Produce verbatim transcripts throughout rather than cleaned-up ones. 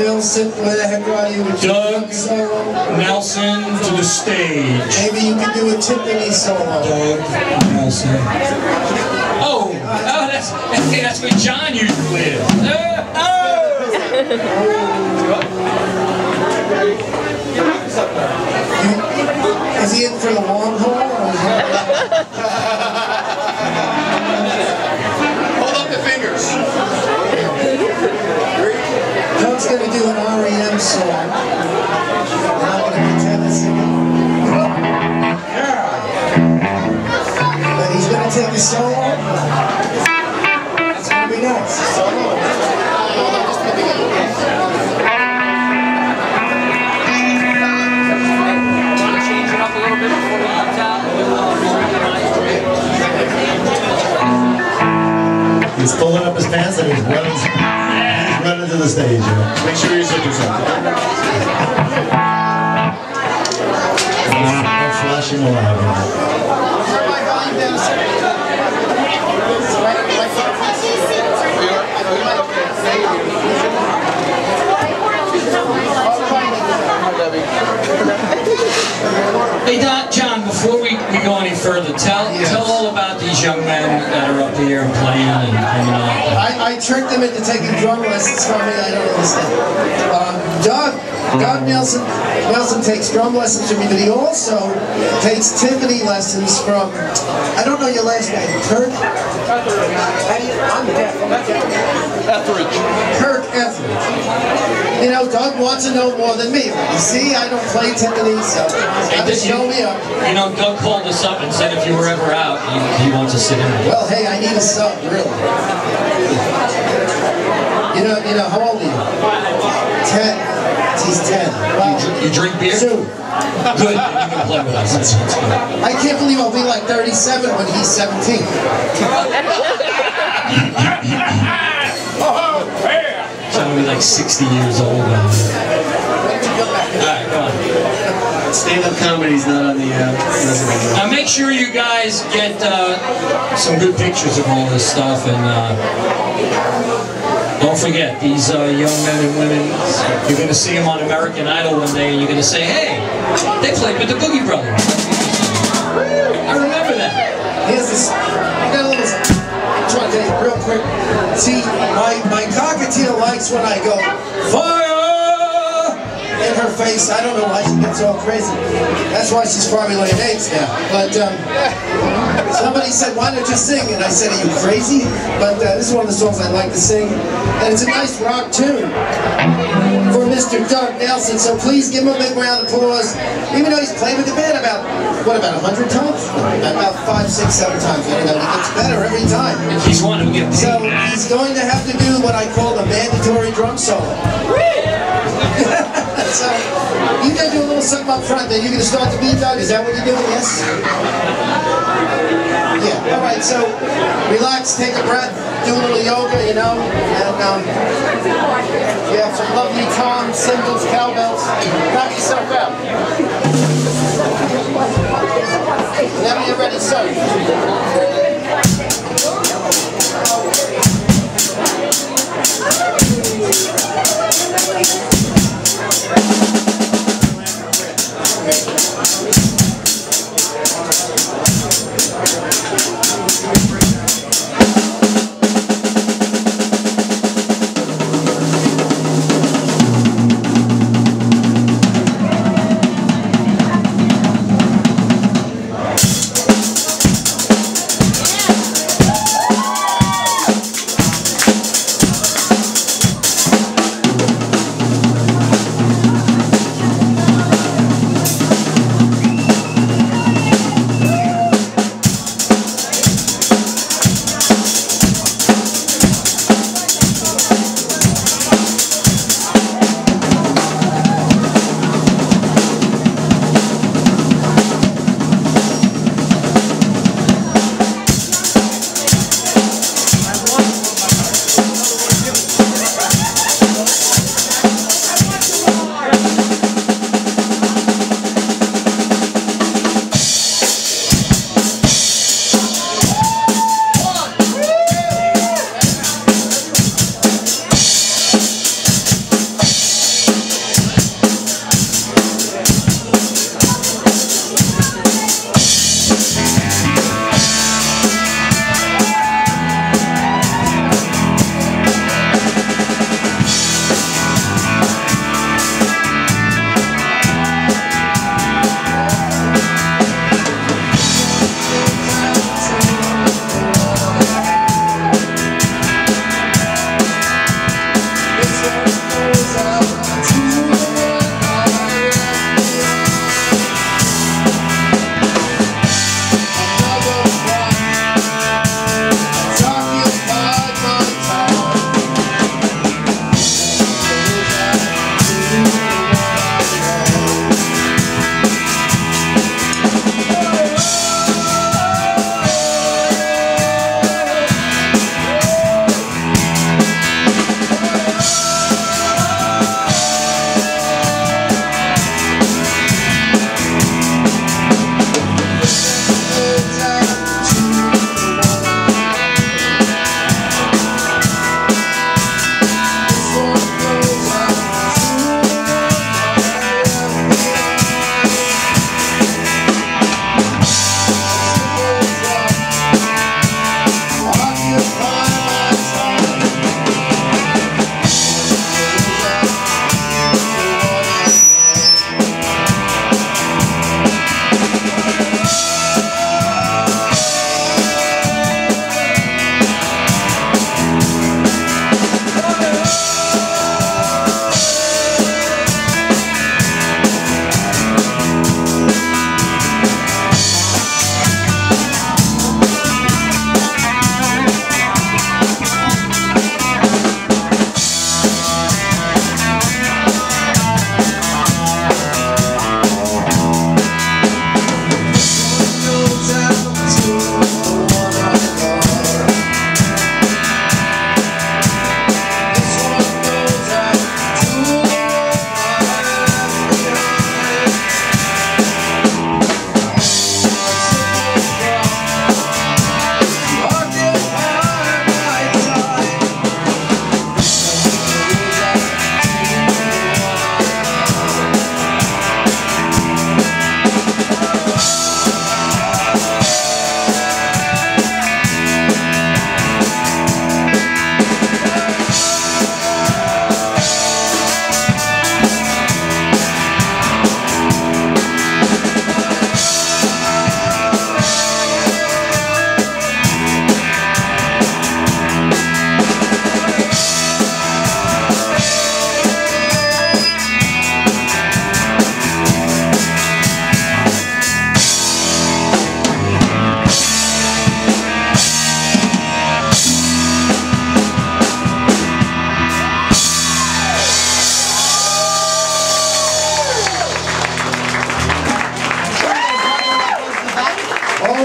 Nelson, where the heck are you? Doug Nelson to the stage. Maybe you can do a Tiffany solo. Doug Nelson. Oh, oh, that's hey, that's where John used to live. Uh, oh. Is he in for the long haul? Hold up the fingers. Doug's going to do an R E M song. And I'm going to pretend to sing it. But he's going to take a solo. It's going to be nice. He's pulling up his pants and he's running, he's running to the stage. You know? Make sure you zip yourself. No flashing alive. Hey, Don, John, before we, we go any further, tell Yes. tell all about these young men that are up here and playing and coming up. I, I tricked them into taking drum lessons from me. I don't understand. Um, Doug, Doug Nelson, Nelson takes drum lessons from me, but he also takes Tiffany lessons from, I don't know your last name, Kirk? I'm deaf. Etheridge. Kirk Etheridge. You know, Doug wants to know more than me. You see, I don't play Tiffany, so he's got to show me up. You know, Doug called us up and said if you were ever out, he, he wants to sit in. Well, hey, I need a sub, really. You know, you know, how old are you? Ten. He's ten. Well, You, you drink beer? soon. Good, then you can play with us. That's, that's good. I can't believe I'll be like thirty-seven when he's seventeen. So I'm gonna be like sixty years old. Now. Alright, come on. Stand-up comedy's not on the uh, resume. Now make sure you guys get uh, some good pictures of all this stuff, and uh, don't forget, these uh, young men and women, you're going to see them on American Idol one day, and you're going to say, hey, they played with the Boogie Brothers. I remember that. Here's this. I got a little. I'm trying to tell you real quick. See, my my cockatiel likes when I go fire in her face. I don't know why she gets all crazy. That's why she's probably laying eggs now. But um, somebody said, why don't you sing? And I said, are you crazy? But uh, this is one of the songs I like to sing. And it's a nice rock tune for Mister Doug Nelson. So please give him a big round of applause. Even though he's played with the band about, what, about a hundred times? About five, six, seven times. I don't know. He gets better every time. He's one who gets So he's going to have to do what I call a mandatory drum solo. So you gotta do a little something up front. Then you're gonna start the beat, Doug. Is that what you're doing? Yes. Yeah. All right. So relax, take a breath, do a little yoga, you know, and um, you have some lovely toms, cymbals, cowbells. Knock yourself out. Whenever you're ready, sir.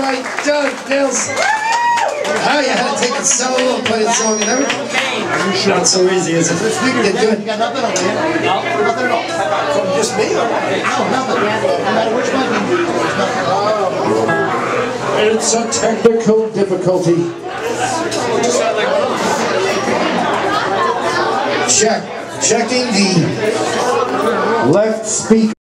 right, Doug Nelson. How you had to take a solo, play a song and everything. Not so easy, is it? You're good. You got nothing over here? No. Nothing at all? From just me or what? No, nothing. No matter which one you do, there's nothing. It's a technical difficulty. Check. Checking the left speaker.